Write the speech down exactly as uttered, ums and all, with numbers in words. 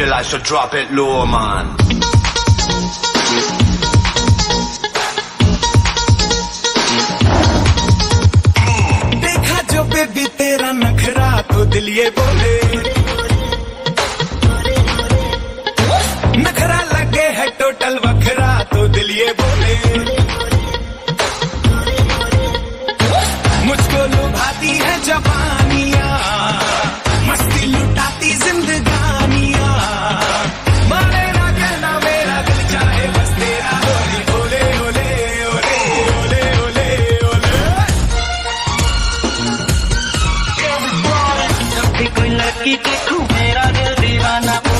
feel I should drop it low, man. देखा जो baby तेरा नखरा तो दिल ये बोले, नखरा लगे है टोटल वखरा तो दिल ये बोले, मुझको लुभाती है जवानियां, मस्ती लुटाती जिंदगानियां, मारे ना कहना मेरा दिल चाहे बस तेरा होली ओले ओले ओले ओले ओले ओले। जब भी कोई लड़की देखूं मेरा दिल दीवाना